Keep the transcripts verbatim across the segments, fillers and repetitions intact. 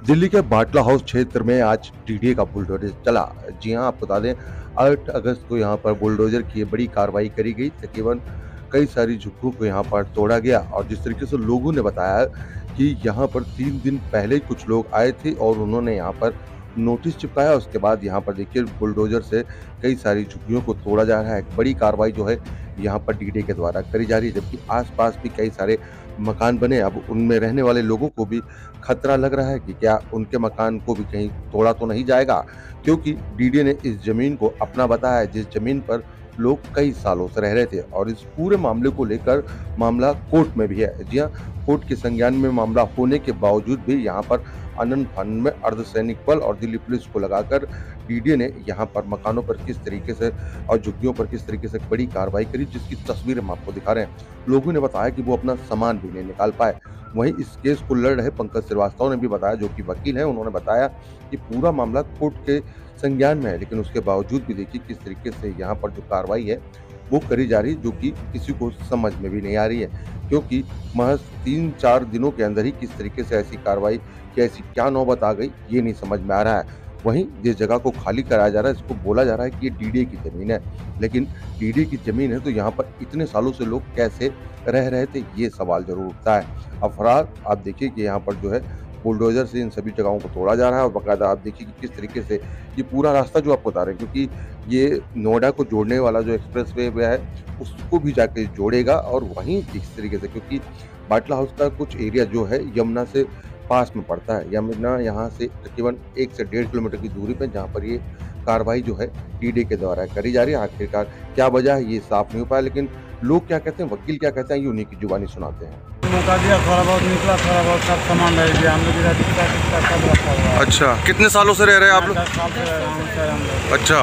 दिल्ली के बाटला हाउस क्षेत्र में आज डीडीए का बुलडोजर चला। जी हां, आपको बता दें आठ अगस्त को यहां पर बुलडोजर की बड़ी कार्रवाई करी गई। तकरीबन कई सारी झुग्गियों को यहां पर तोड़ा गया और जिस तरीके से लोगों ने बताया कि यहां पर तीन दिन पहले कुछ लोग आए थे और उन्होंने यहां पर नोटिस चिपकाया। उसके बाद यहां पर देखिए बुलडोजर से कई सारी झुग्गियों को तोड़ा जा रहा है। एक बड़ी कार्रवाई जो है यहाँ पर डीडीए के द्वारा करी जा रही है, जबकि आसपास भी कई सारे मकान बने। अब उनमें रहने वाले लोगों को भी खतरा लग रहा है कि क्या उनके मकान को भी कहीं तोड़ा तो नहीं जाएगा, क्योंकि डीडीए ने इस जमीन को अपना बताया है, जिस जमीन पर लोग कई सालों से रह रहे थे। और इस पूरे मामले को लेकर मामला कोर्ट में भी है। जी हाँ, कोर्ट के संज्ञान में मामला होने के बावजूद भी यहाँ पर अनंत फंड में अर्धसैनिक बल और दिल्ली पुलिस को लगाकर डीडीए ने यहाँ पर मकानों पर किस तरीके से और झुग्गियों पर किस तरीके से बड़ी कार्रवाई करी, जिसकी तस्वीर हम आपको दिखा रहे हैं। लोगों ने बताया कि वो अपना सामान भी नहीं निकाल पाए। वहीं इस केस को लड़ रहे पंकज श्रीवास्तव ने भी बताया, जो कि वकील हैं, उन्होंने बताया कि पूरा मामला कोर्ट के संज्ञान में है, लेकिन उसके बावजूद भी देखिए किस तरीके से यहाँ पर जो कार्रवाई है वो करी जा रही है, जो कि किसी को समझ में भी नहीं आ रही है, क्योंकि महज तीन चार दिनों के अंदर ही किस तरीके से ऐसी कार्रवाई कि ऐसी क्या नौबत आ गई, ये नहीं समझ में आ रहा है। वहीं जिस जगह को खाली कराया जा रहा है, इसको बोला जा रहा है कि ये डीडीए की जमीन है, लेकिन डीडीए की जमीन है तो यहाँ पर इतने सालों से लोग कैसे रह रहे थे, ये सवाल जरूर उठता है। अफराद आप देखिए कि यहाँ पर जो है बुलडोजर से इन सभी जगहों को तोड़ा जा रहा है और बाकायदा आप देखिए कि किस तरीके से ये पूरा रास्ता जो आपको बता रहे हैं, क्योंकि ये नोएडा को जोड़ने वाला जो एक्सप्रेस वे है उसको भी जाके जोड़ेगा। और वहीं इस तरीके से, क्योंकि बाटला हाउस का कुछ एरिया जो है यमुना से पास में पड़ता है, यमुना यहाँ से तकरीबन एक से डेढ़ किलोमीटर की दूरी पर, जहाँ पर ये कार्रवाई जो है डीडीए के द्वारा करी जा रही है। आखिरकार क्या वजह है ये साफ नहीं हो पाया, लेकिन लोग क्या कहते हैं, वकील क्या कहते हैं, ये उन्हीं की जुबानी सुनाते हैं। मौका दिया, थोड़ा बहुत निकला, थोड़ा बहुत सब सामान रह गया। हम लोग इधर दिखता दिखता सब रखा हुआ है। अच्छा, कितने सालों से रह रहे हैं आप लोग? दस साल से रह रहे हैं सर हम लोग। अच्छा,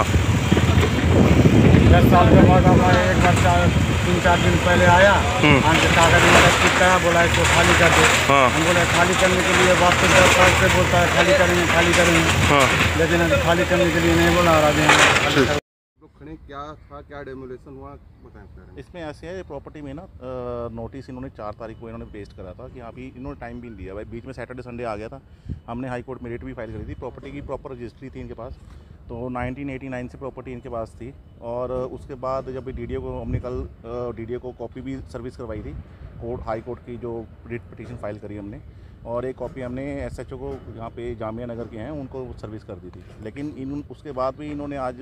दस साल के बाद हमारे एक बच्चा तीन चार दिन पहले आया, हमसे कागज में रसीद करा, बोला इसको खाली कर दो। हाँ। हम बोले खाली करने के लिए बात तो दस साल से बोलता है खाली करेंगे खाली करेंगे, हाँ। लेकिन अभी खाली करने के लिए नहीं बोला। और अभी क्या था, क्या डेमोलेशन हुआ, बताएं। इसमें ऐसे है, प्रॉपर्टी में ना नोटिस इन्होंने चार तारीख को इन्होंने पेस्ट करा था कि हाँ भी इन्होंने टाइम भी नहीं दिया भाई, बीच में सैटरडे संडे आ गया था। हमने हाई कोर्ट में रेट भी फाइल करी थी। प्रॉपर्टी की प्रॉपर रजिस्ट्री थी इनके पास, तो नाइनटीन एटी नाइन से प्रॉपर्टी इनके पास थी। और उसके बाद जब डीडीए को हमने कल डीडीए को कॉपी भी सर्विस करवाई थी, कोर्ट हाई कोर्ट की जो रिट पिटीशन फाइल करी हमने, और एक कॉपी हमने एसएचओ को यहाँ पे जामिया नगर के हैं उनको सर्विस कर दी थी। लेकिन इन उसके बाद भी इन्होंने आज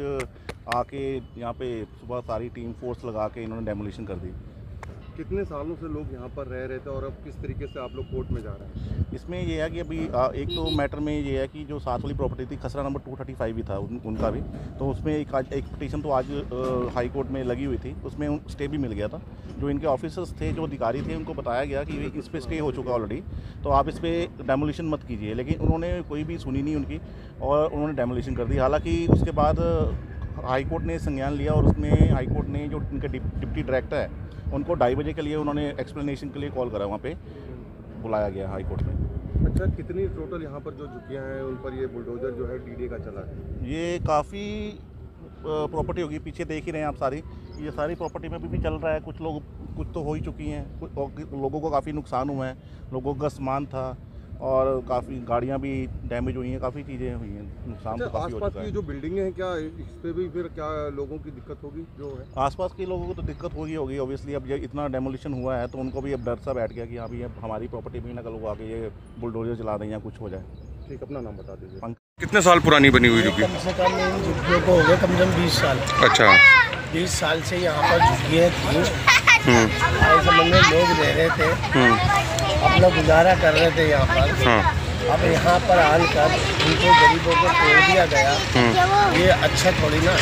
आके यहाँ पे सुबह सारी टीम फोर्स लगा के इन्होंने डेमोलिशन कर दी। कितने सालों से लोग यहाँ पर रह रहे थे और अब किस तरीके से आप लोग कोर्ट में जा रहे हैं? इसमें ये है कि अभी एक तो मैटर में ये है कि जो सात वाली प्रॉपर्टी थी, खसरा नंबर टू थर्टी फाइव भी था उन, उनका भी, तो उसमें एक आज एक पिटीशन तो आज हाई कोर्ट में लगी हुई थी, उसमें स्टे भी मिल गया था। जो इनके ऑफिसर्स थे, जो अधिकारी थे, उनको बताया गया कि इस पर स्टे हो चुका ऑलरेडी, तो आप इस पर डेमोलिशन मत कीजिए, लेकिन उन्होंने कोई भी सुनी नहीं उनकी और उन्होंने डेमोलिशन कर दी। हालाँकि उसके बाद हाई कोर्ट ने संज्ञान लिया और उसमें हाई कोर्ट ने जो उनके डिप्टी डायरेक्टर है उनको ढाई बजे के लिए उन्होंने एक्सप्लेनेशन के लिए कॉल करा, वहाँ पे बुलाया गया हाई कोर्ट में। अच्छा, कितनी टोटल यहाँ पर जो झुग्गियाँ हैं उन पर ये बुलडोजर जो है डीडीए का चला है? ये काफ़ी प्रॉपर्टी होगी, पीछे देख ही रहे हैं आप सारी, ये सारी प्रॉपर्टी में भी, भी चल रहा है। कुछ लोग कुछ तो हो ही चुकी हैं, कुछ लोगों को काफ़ी नुकसान हुआ है, लोगों का सामान था और काफ़ी गाड़ियाँ भी डैमेज हुई हैं, काफ़ी चीज़ें हुई हैं, नुकसान तो काफ़ी हो चुका है। आसपास की जो बिल्डिंगें हैं, क्या इस पे भी फिर क्या लोगों की दिक्कत होगी? जो है आसपास के लोगों को तो दिक्कत होगी होगी ऑब्वियसली। अब ये इतना डेमोलिशन हुआ है तो उनको भी अब डर सा बैठ गया कि हाँ भी हमारी प्रॉपर्टी भी ना कल लोग आके ये बुलडोजर चला दें या कुछ हो जाए। ठीक, अपना नाम बता दीजिए। कितने साल पुरानी बनी हुई झुग्गी? कम से कम इन झुग्गियों को हो गए कम से कम बीस साल। अच्छा, बीस साल से यहाँ पर झुग्गियाँ थी, ऐसे में लोग रह रहे थे, अपना गुजारा कर रहे थे यहाँ पर। हाँ। अब यहाँ पर आकर उनको गरीबों को तोड़ दिया गया, ये अच्छा थोड़ी ना।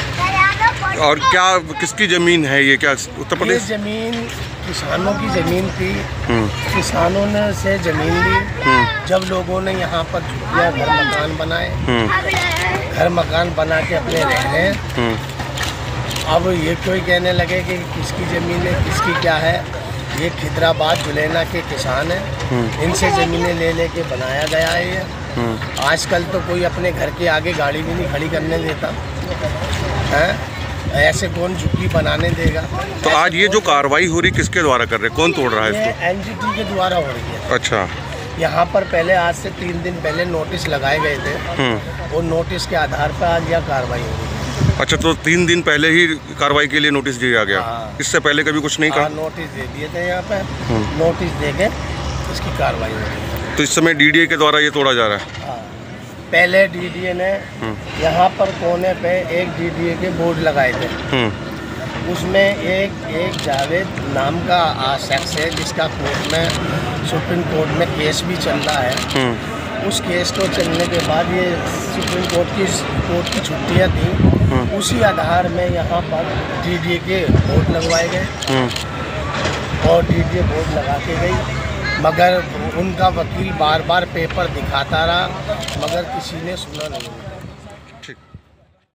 और क्या किसकी जमीन है ये? क्या उत्तर ये प्रदेश? जमीन किसानों की जमीन थी, किसानों ने से जमीन ली। जब लोगों ने यहाँ पर झुग्गियाँ घर मकान बनाए, घर मकान बना के अपने रह रहे हैं। अब ये कोई कहने लगे कि किसकी ज़मीन है किसकी क्या है, ये खिदराबाद जुलेना के किसान हैं, इनसे ज़मीनें ले लेके बनाया गया है ये। आजकल तो कोई अपने घर के आगे गाड़ी भी नहीं खड़ी करने देता है, ऐसे कौन झुग्गी बनाने देगा? तो आज ये जो कार्रवाई हो रही किसके द्वारा कर रहे हैं, कौन तोड़ रहा है इसको? एनजीटी के द्वारा हो रही है। अच्छा, यहाँ पर पहले आज से तीन दिन पहले नोटिस लगाए गए थे और नोटिस के आधार पर आज यह कार्रवाई हो गई। अच्छा, तो तीन दिन पहले ही कार्रवाई के लिए नोटिस दिया गया? हाँ। इससे पहले कभी कुछ नहीं कहा? नोटिस दे दिए थे यहाँ पे, नोटिस दे के इसकी कार्रवाई हो गई। तो इस समय डीडीए के द्वारा ये तोड़ा जा रहा है? हाँ, पहले डीडीए ने यहाँ पर कोने पे एक डीडीए के बोर्ड लगाए थे, उसमें एक एक जावेद नाम का शख्स है जिसका कोर्ट में सुप्रीम कोर्ट में केस भी चल रहा है। उस केस को चलने के बाद ये सुप्रीम कोर्ट की कोर्ट की छुट्टियां थी, उसी आधार में यहाँ पर डीडीए के बोर्ड लगवाए गए और डीडीए बोर्ड लगा के गई, मगर उनका वकील बार बार पेपर दिखाता रहा मगर किसी ने सुना नहीं।